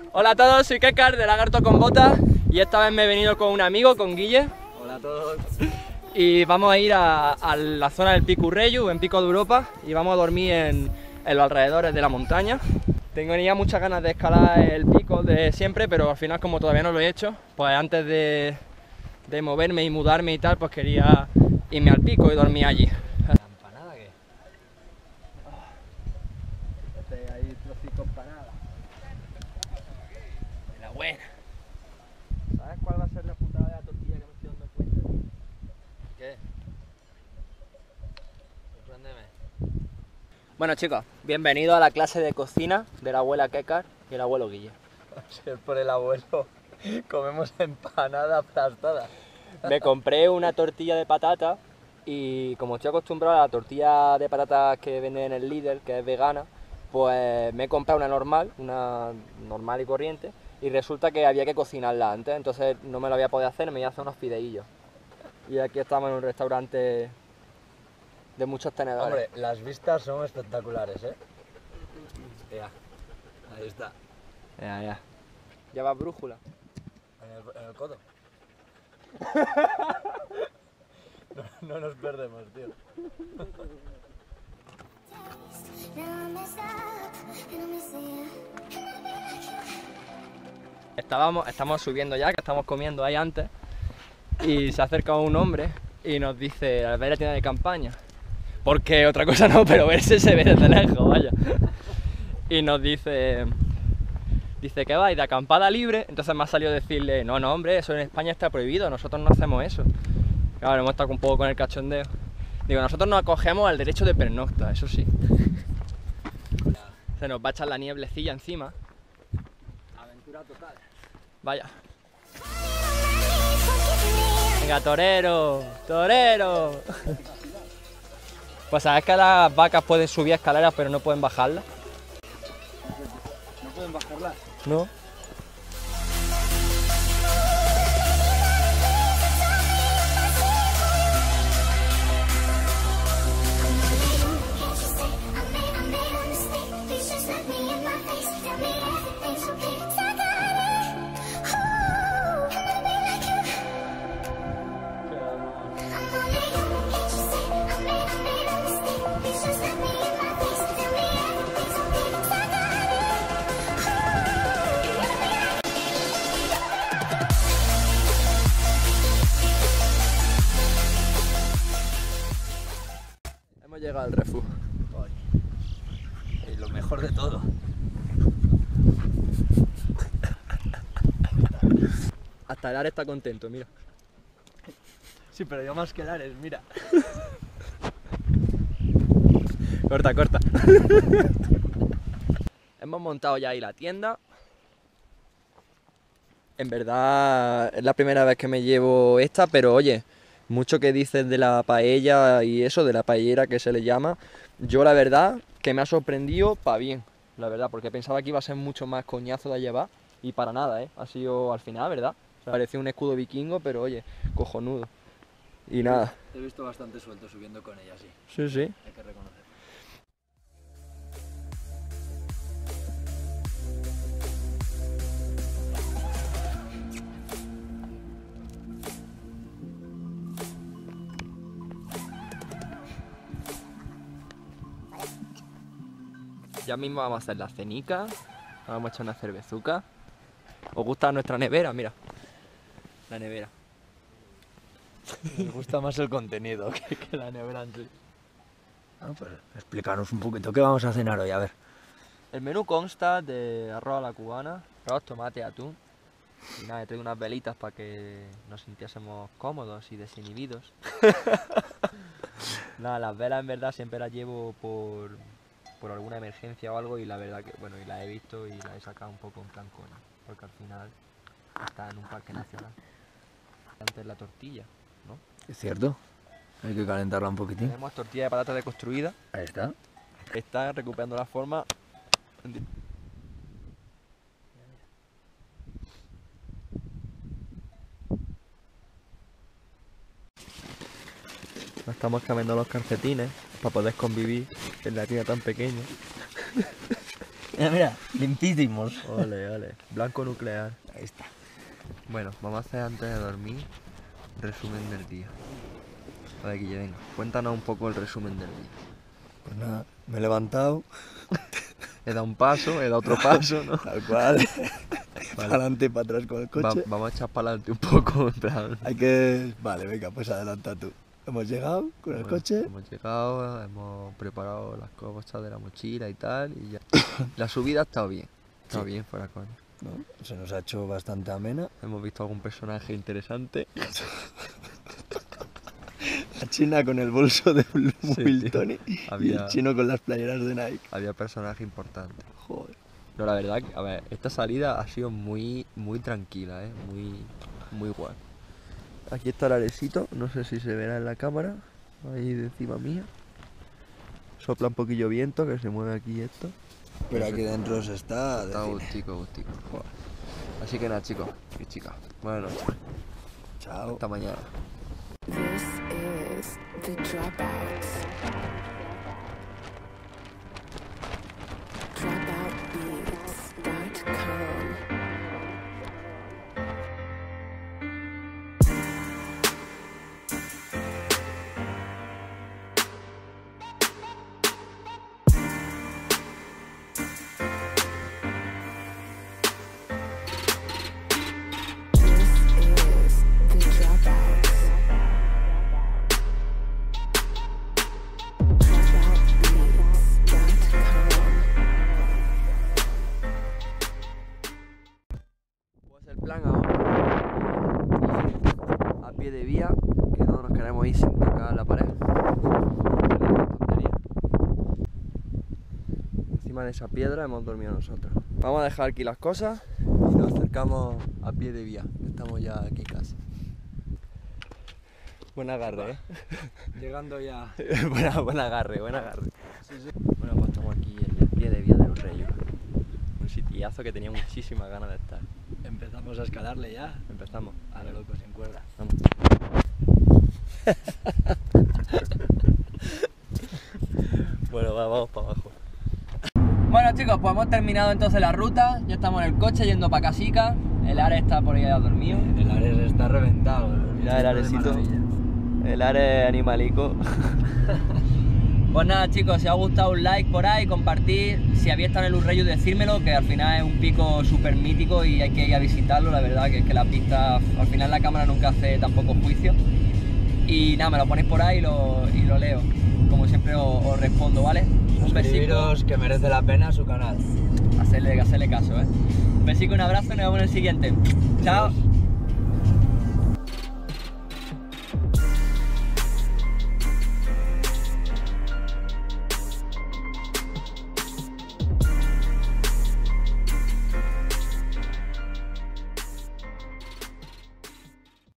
Hola a todos, soy Kekar de Lagarto con Botas y esta vez me he venido con un amigo, con Guille. Hola a todos. Y vamos a ir a la zona del Pico Urreyu, en Pico de Europa, y vamos a dormir en los alrededores de la montaña. Tengo ya muchas ganas de escalar el pico de siempre, pero al final, como todavía no lo he hecho, pues antes de moverme y mudarme y tal, pues quería irme al pico y dormir allí. ¿La empanada qué? Ahí trocitos empanada. La buena. ¿Sabes cuál va a ser la putada de la tortilla que me estoy dando cuenta? ¿Qué? Sorpréndeme. Bueno chicos, bienvenidos a la clase de cocina de la abuela Kekar y el abuelo Guille. Si es por el abuelo, comemos empanada aplastada. Me compré una tortilla de patata y como estoy acostumbrado a la tortilla de patatas que venden en el Lidl, que es vegana, pues me he comprado una normal y corriente, y resulta que había que cocinarla antes, entonces no me lo había podido hacer, me iba a hacer unos fideillos. Y aquí estamos en un restaurante de muchos tenedores. Hombre, las vistas son espectaculares, ¿eh? Ya, ahí está, Ya. Lleva brújula. en el codo. No nos perdemos, tío. Estamos subiendo ya, que estamos comiendo ahí antes, y se acerca un hombre y nos dice, al ver la tienda de campaña, porque otra cosa no, pero verse se ve desde lejos, vaya. Y nos dice que vais de acampada libre, entonces me ha salido decirle, no hombre, eso en España está prohibido, nosotros no hacemos eso. Claro, hemos estado un poco con el cachondeo. Digo, nosotros nos acogemos al derecho de pernocta, eso sí. Se nos va a echar la nieblecilla encima. Aventura total. Vaya. Venga, torero, torero. Pues sabes que las vacas pueden subir escaleras pero no pueden bajarlas. ¿No pueden bajarla? ¿No? Hemos llegado al refugio. Y lo mejor de todo. Hasta el Ares está contento, mira. Sí, pero yo más que el Ares, mira. Corta. Hemos montado ya ahí la tienda. En verdad es la primera vez que me llevo esta, pero oye, mucho que dices de la paella y eso, de la paellera que se le llama, yo la verdad que me ha sorprendido para bien, la verdad, porque pensaba que iba a ser mucho más coñazo de llevar y para nada, ha sido al final, ¿verdad? O sea, parecía un escudo vikingo, pero oye, cojonudo. Y nada. Te he visto bastante suelto subiendo con ella, sí. Sí. Hay que reconocer. Ya mismo vamos a hacer la cenica, vamos a echar una cervezuca. ¿Os gusta nuestra nevera? Mira, la nevera. Me gusta más el contenido que la nevera en sí. Ah, pues explícanos un poquito qué vamos a cenar hoy, a ver. El menú consta de arroz a la cubana, arroz, tomate, atún. Y nada, he traído unas velitas para que nos sintiésemos cómodos y desinhibidos. Nada, las velas en verdad siempre las llevo por alguna emergencia o algo, y la verdad que, bueno, y las he visto y las he sacado un poco en plan coña, porque al final está en un parque nacional. Antes la tortilla, ¿no? Es cierto, hay que calentarla un poquitín. Tenemos tortilla de patata deconstruida, Ahí está. está recuperando la forma. Nos estamos cambiando los calcetines para poder convivir en la tienda tan pequeña. Mira, limpísimos. Ole, ole. Blanco nuclear. Ahí está. Bueno, vamos a hacer antes de dormir resumen del día. A ver, Guille, venga, cuéntanos un poco el resumen del día. Pues nada, me he levantado. He dado un paso, he dado otro paso, ¿no? Tal cual. Vale. Para adelante y para atrás con el coche. Vamos a echar para adelante un poco, en plan. Hay que... Vale, venga, pues adelanta tú. Hemos llegado con el Bueno, coche. Hemos llegado, hemos preparado las cosas de la mochila y tal, y ya. La subida ha estado bien. Está bien, fuera coña. ¿No? Se nos ha hecho bastante amena. Hemos visto algún personaje interesante. La china con el bolso de Louis tío. Vuitton y Había- el chino con las playeras de Nike. Había personaje importante. Joder. No, la verdad, a ver, esta salida ha sido muy tranquila, muy guay. Aquí está el arecito, no sé si se verá en la cámara, ahí de encima mía. Sopla un poquillo viento, que se mueve aquí esto. Pero aquí dentro se está... de Está cine. gustico. Joder. Así que nada, chicos y chicas, buenas noches. Chao. Hasta mañana. This is the Dropouts. Dropoutbeats.com. This is the Dropouts. Pues el plan ahora a pie de vía, que no nos queremos ir sin tocar la pared. Tontería. Encima de esa piedra hemos dormido nosotros. Vamos a dejar aquí las cosas y nos acercamos a pie de vía, que estamos ya aquí casi. Buen agarre, Llegando ya. buen agarre. Bueno, pues estamos aquí en el pie de vía de los Reyes. Un sitiazo que tenía muchísimas ganas de estar. Empezamos a escalarle ya. Empezamos. A lo loco, sin cuerda. Vamos. Bueno, vamos para abajo. Bueno chicos, pues hemos terminado entonces la ruta. Ya estamos en el coche yendo para Casica. El Ares está por ahí ya dormido. El Ares está reventado. Mira el Aresito. El Ares animalico. Pues nada chicos, si os ha gustado un like por ahí, compartir. Si habéis estado en el Urreyu, decírmelo, que al final es un pico súper mítico y hay que ir a visitarlo. La verdad que es que la pista, al final la cámara nunca hace tampoco juicio. Y nada, me lo ponéis por ahí y lo leo. Como siempre os respondo, ¿vale? Un besico. Suscribiros, que merece la pena su canal. Hacerle caso, Un besico, un abrazo y nos vemos en el siguiente. Chao.